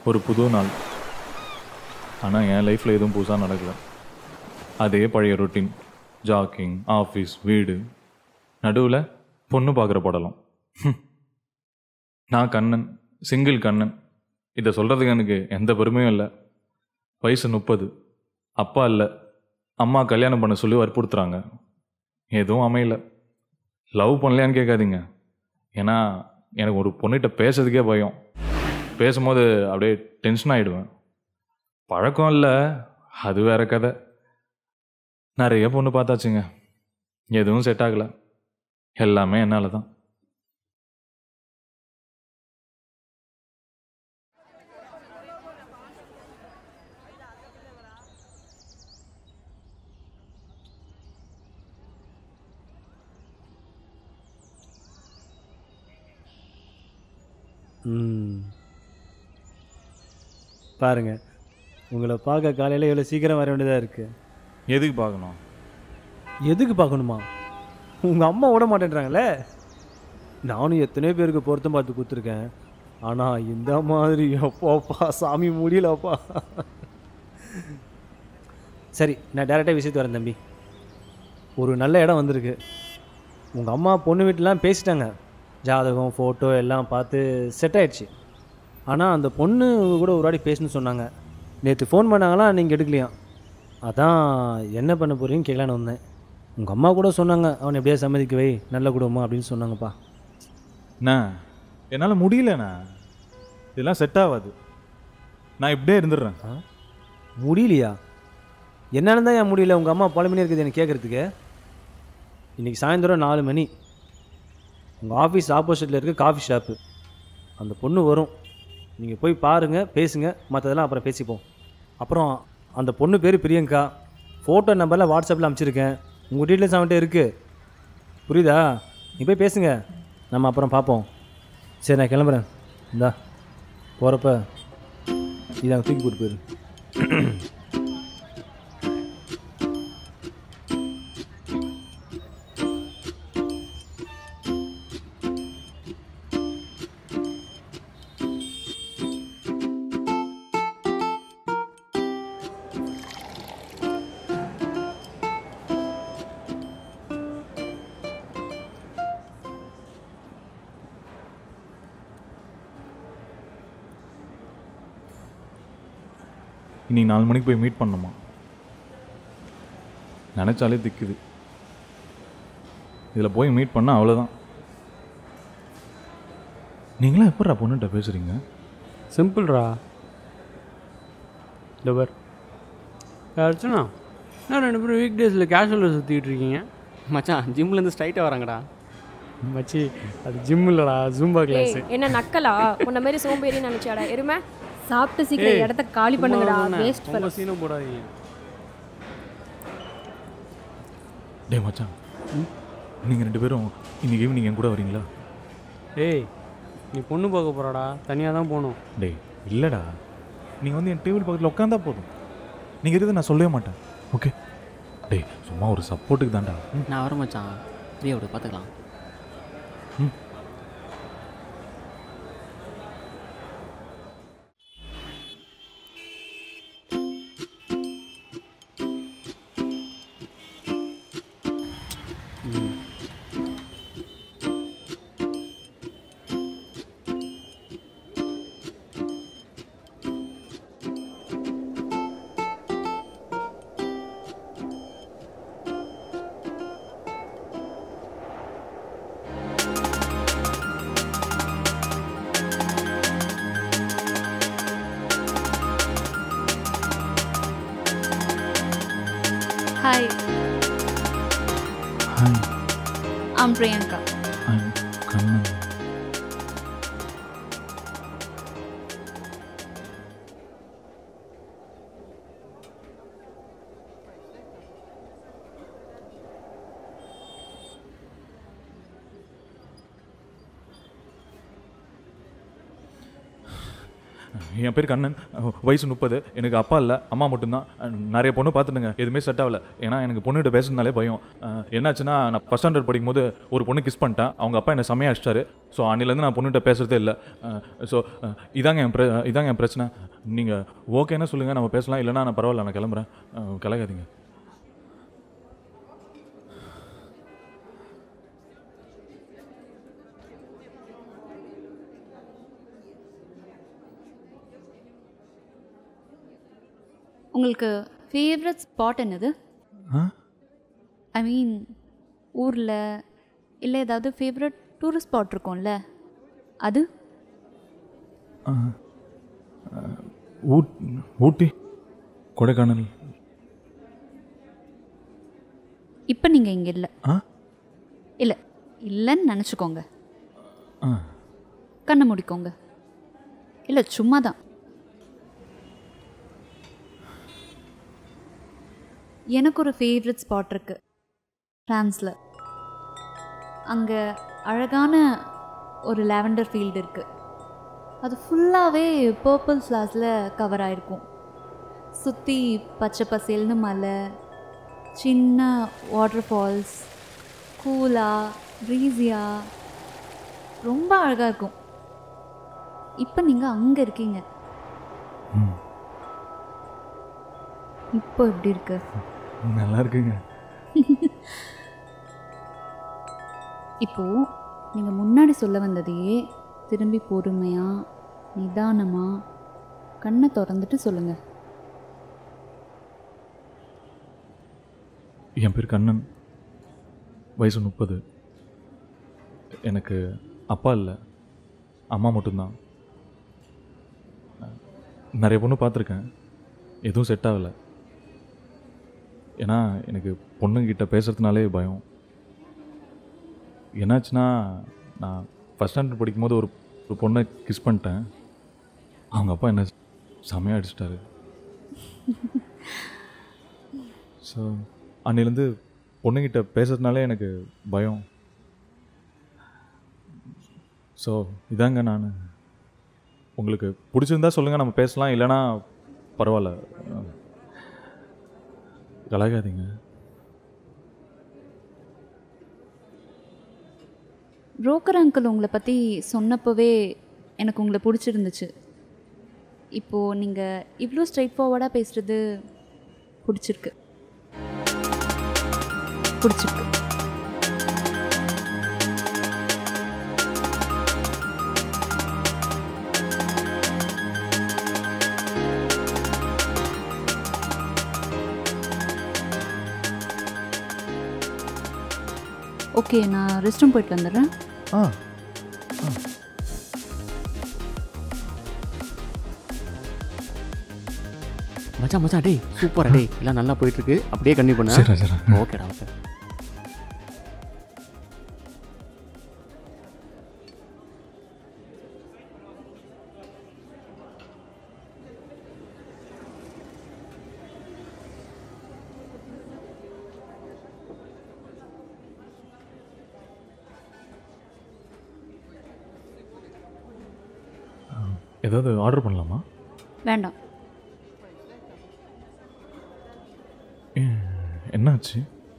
ஒரு புது நாள். ஆனால் என் லைஃப்பில் எதுவும் புதுசாக நடக்கலை. அதே பழைய ரொட்டீன். ஜாக்கிங், ஆஃபீஸ், வீடு, நடுவில் பொண்ணு பார்க்குற படலம். நான் கண்ணன், சிங்கிள் கண்ணன். இதை சொல்கிறதுக்கு எனக்கு எந்த பெருமையும் இல்லை. வயசு 30. அப்பா இல்லை, அம்மா கல்யாணம் பண்ண சொல்லி வற்புறுத்துறாங்க. எதுவும் அமையல. லவ் பண்ணலையான்னு கேட்காதீங்க. ஏன்னா எனக்கு ஒரு பொண்ணுகிட்ட பேசுறதுக்கே பயம். பேசும்போது அப்படியே டென்ஷன் ஆகிடுவேன். பழக்கம் இல்லை, அது வேற கதை. நிறைய பொண்ணு பார்த்தாச்சுங்க, எதுவும் செட் ஆகலை. எல்லாமே என்னால் தான். பாருங்க, உங்களை பார்க்க காலையில் இவ்வளோ சீக்கிரம் வர வேண்டியதாக இருக்குது. எதுக்கு பார்க்கணும்? எதுக்கு பார்க்கணுமா? உங்கள் அம்மா விட மாட்டேன்றாங்களே. நானும் எத்தனையோ பேருக்கு பொருத்தம் பார்த்து கொடுத்துருக்கேன். ஆனால் இந்த மாதிரி அப்பாப்பா சாமி முடியலப்பா. சரி, நான் டேரெக்டாக விஷயத்து வரேன் தம்பி. ஒரு நல்ல இடம் வந்திருக்கு. உங்கள் அம்மா பொண்ணு வீட்டிலாம் பேசிட்டாங்க. ஜாதகம், ஃபோட்டோ எல்லாம் பார்த்து செட் ஆகிடுச்சு. ஆனால் அந்த பொண்ணு கூட ஒரு வாட்டி பேசணும்னு சொன்னாங்க. நேற்று ஃபோன் பண்ணாங்களாம், நீங்கள் எடுக்கலையாம். அதான் என்ன பண்ண போகிறீங்கன்னு கேட்கலான்னு வந்தேன். உங்கள் அம்மா கூட சொன்னாங்க, அவனை எப்படியா சம்மதிக்க வை, நல்ல குடும்பம் அப்படின்னு சொன்னாங்கப்பா. அண்ணா, என்னால் முடியலண்ணா, இதெல்லாம் செட் ஆகாது. நான் இப்படியே இருந்துடுறேன். முடியலையா? என்னன்னு தான் ஏன் முடியல? உங்கள் அம்மா பல மணி இருக்குது எனக்கு கேட்குறதுக்கு. இன்றைக்கி சாயந்தரம் 4 மணி உங்கள் ஆஃபீஸ் ஆப்போசிட்டில் இருக்க காஃபி ஷாப்பு. அந்த பொண்ணு வரும், நீங்கள் போய் பாருங்கள், பேசுங்க, மற்றதெல்லாம் அப்புறம் பேசிப்போம். அப்புறம் அந்த பொண்ணு பேர் பிரியங்கா. ஃபோட்டோ நம்பரில் வாட்ஸ்அப்பில் அனுப்பிச்சிருக்கேன். உங்கள் டீட்டெயில்ஸ் அவன்கிட்ட இருக்குது, புரியுதா? நீ போய் பேசுங்க, நம்ம அப்புறம் பார்ப்போம். சரி, நான் கிளம்புறேன். இந்தா போகிறப்ப இதாங்க தூக்கி போட்டு போயிரு. இன்னைக்கு 4 மணிக்கு போய் மீட் பண்ணணுமா? நினச்சாலே திக்குது. இதில் போய் மீட் பண்ணால் அவ்வளோதான். நீங்களாம் எப்படா பொண்ணுகிட்ட பேசுகிறீங்க? சிம்பிள்ரா. டபர் அர்ச்சனா, நான் 2 பேரும் வீக் டேஸில் கேஷுவலில் சுற்றிக்கிட்டு இருக்கீங்க. மச்சான், ஜிம்லேருந்து ஸ்ட்ரைட்டாக வராங்கடா. மச்சி, அது ஜிம் இல்லைடா, ஜூம்பா கிளாஸ். என்ன நக்கலா? உன்ன மாதிரி சோம்பேறி நினைச்சாடா எருமை? சாப்பிட்டு சீக்கிரம் இடத்த காலி பண்ணுங்கடா. வேஸ்ட் பண்ண சீனை போடாதீங்க. டே மச்சான், நீங்கள் 2 பேரும் இன்னைக்கு ஈவினிங் என் கூட வரீங்களா? ஏய், நீ பொண்ணு பார்க்க போகிறாடா, தனியாக தான் போகணும். டேய் இல்லைடா, நீங்கள் வந்து என் டேபிள் பக்கத்தில் உட்காந்தா போதும். நீங்கள் இருக்கிறத நான் சொல்லவே மாட்டேன், ஓகே? டேய் சும்மா ஒரு சப்போர்ட்டுக்கு தான்டா. நான் வரேன் மச்சான், ஃப்ரீயாக விட பார்த்துக்கலாம். ம். Hi, Hi, I'm Priyanka. I'm Kannan. என் பேர் கண்ணன், வயசு 30, எனக்கு அப்பா இல்லை அம்மா மட்டும்தான். நிறைய பொண்ணு பார்த்துட்டுங்க, எதுவுமே செட் ஆகல. ஏன்னா எனக்கு பொண்ணுகிட்ட பேசுறதுனாலே பயம். என்னாச்சுன்னா நான் ஃபஸ்ட் ஸ்டாண்டர்ட் படிக்கும்போது ஒரு பொண்ணு கிஸ் பண்ணிட்டேன். அவங்க அப்பா என்னை செம்மையாக அடிச்சிட்டாரு. ஸோ அன்னிலேருந்து நான் பொண்ணுகிட்ட பேசுகிறதே இல்லை. ஸோ இதாங்க என் பிரச்சனை. நீங்கள் ஓகேன்னா சொல்லுங்கள், நம்ம பேசலாம். இல்லைனா நான் பரவாயில்ல, நான் கிளம்புறேன். கலகாதீங்க. உங்களுக்கு ஃபேவரட் ஸ்பாட் என்னது? ஐ மீன் ஊரில் இல்லை ஏதாவது ஃபேவரட் டூரிஸ்ட் ஸ்பாட் இருக்கும்ல, அது? ஊட்டி, கொடைக்கானல். இப்போ நீங்கள் இங்கே இல்லை. இல்லை இல்லைன்னு நினச்சிக்கோங்க. கண்ணை முடிக்கோங்க. இல்லை சும்மா தான். எனக்கு ஒரு ஃபேவரட் ஸ்பாட் இருக்குது ஃப்ரான்ஸில். அங்கே அழகான ஒரு லாவெண்டர் ஃபீல்டு இருக்குது. அது ஃபுல்லாகவே பர்பிள் ஃப்ளார்ஸில் கவர் ஆகிருக்கும். சுற்றி பச்சை பசேல்னு மலை, சின்ன வாட்டர் ஃபால்ஸ், கூலாக ப்ரீஸியாக, ரொம்ப அழகாக இருக்கும். இப்போ நீங்கள் அங்கே இருக்கீங்க. இப்போ எப்படி இருக்கு? நல்லா இருக்குங்க. இப்போ நீங்கள் முன்னாடி சொல்ல வந்ததையே திரும்பி பொறுமையாக நிதானமாக கண்ணை திறந்துட்டு சொல்லுங்கள். என் பேர் கண்ணன், வயசு 30, எனக்கு அப்பா இல்லை அம்மா மட்டும்தான். நிறைய பொண்ணு பார்த்துருக்கேன், எதுவும் செட் ஆகலை. ஏன்னா எனக்கு பொண்ணுங்கிட்ட பேசுகிறதுனாலே பயம். என்னாச்சுன்னா நான் ஃபஸ்ட் ஸ்டாண்டர்ட் படிக்கும்போது ஒரு பொண்ணை கிஸ் பண்ணிட்டேன். அவங்க அப்பா என்ன செமையாக அடிச்சிட்டாரு. ஸோ அன்னிலேருந்து பொண்ணுங்கிட்ட பேசுறதுனாலே எனக்கு பயம். ஸோ இதாங்க நான். உங்களுக்கு பிடிச்சிருந்தா சொல்லுங்கள், நம்ம பேசலாம். இல்லைனா பரவாயில்ல, கலாகாதீங்க. புரோக்கர் அங்கிள் உங்களை பற்றி சொன்னப்போவே எனக்கு உங்களை பிடிச்சிருந்துச்சு. இப்போது நீங்கள் இவ்வளோ ஸ்ட்ரைட் ஃபார்வர்டாக பேசுகிறது பிடிச்சிருக்கு. ஓகே, நான் ரெஸ்ட் ரூம் போயிட்டு வந்துடுறேன். மச்சான் டேய் சூப்பரா டேய், எல்லாம் நல்லா போயிட்டு இருக்கு. அப்படியே கண்டினியூ பண்ணு. சரி. ஓகேடா ஓகே. ஏதாவது ஆர்டர் பண்ணலாமா? வேண்டாம். என்னாச்சு?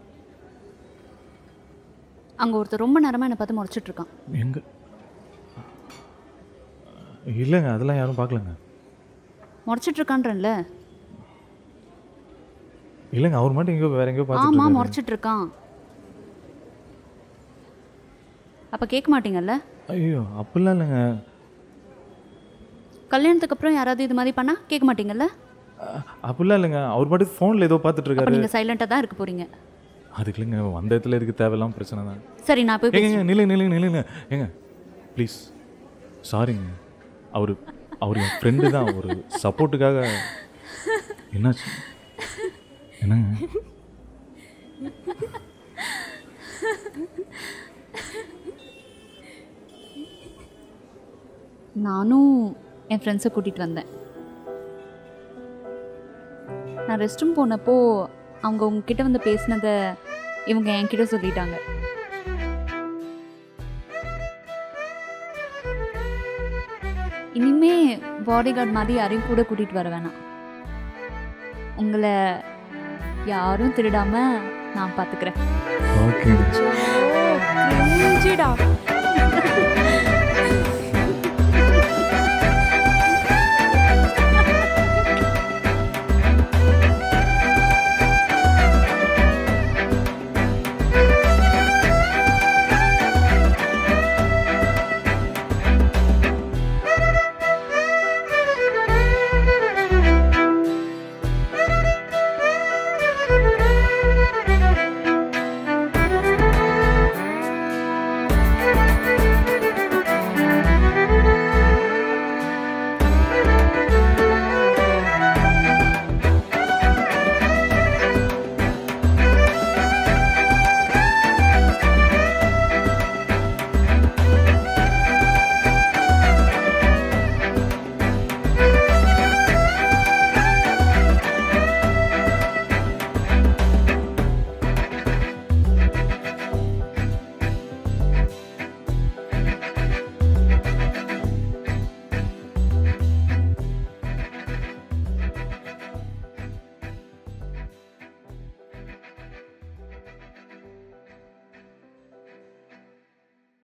அங்கே ஒருத்தர் ரொம்ப நேரமாக என்னை பார்த்து முறைச்சிட்ருக்கான். எங்க? இல்லைங்க, அதெல்லாம் யாரும் பார்க்கலங்க. முறைச்சிட்ருக்கான்றல. இல்லைங்க, அவர் மட்டும் எங்கேயோ வேற எங்கேயோ பார்த்துட்டு ஆமாம், இருக்காரு. முறைச்சிட்ருக்கான். அப்போ கேட்க மாட்டீங்கல்ல? ஐயோ அப்படிலாம் இல்லைங்க. கல்யாணத்துக்கு அப்புறம் யாராவது இது மாதிரி பண்ணால் கேட்க மாட்டீங்கல்ல? அப்படிலாம் இல்லைங்க, அவர் பாட்டு ஃபோனில் ஏதோ பார்த்துட்டு அப்போ இருக்காரு. நீங்கள் சைலண்ட்டாக தான் இருக்க போகிறீங்க. அதுக்கு இல்லைங்க, வந்த இடத்துல இதுக்கு தேவையில்லாம் பிரச்சனை தான். சரி, நான் போய் ஏங்க நில்லுங்க ஏங்க ப்ளீஸ். சாரிங்க, அவர் என் ஃப்ரெண்டு தான், ஒரு சப்போர்ட்டுக்காக. என்னாச்சு? என்னங்க? நானும் என் ஃப்ரெண்ட்ஸை கூட்டிகிட்டு வந்தேன். நான் ரெஸ்ட் ரூம் போனப்போ அவங்க உங்ககிட்ட வந்து பேசினதை இவங்க என்கிட்ட சொல்லிட்டாங்க. இனிமே பாடி கார்டு மாதிரி யாரையும் கூட கூட்டிகிட்டு வர வேணாம். உங்களை யாரும் திருடாம நான் பார்த்துக்கிறேன். ஓகே கிரிஞ்சுடா.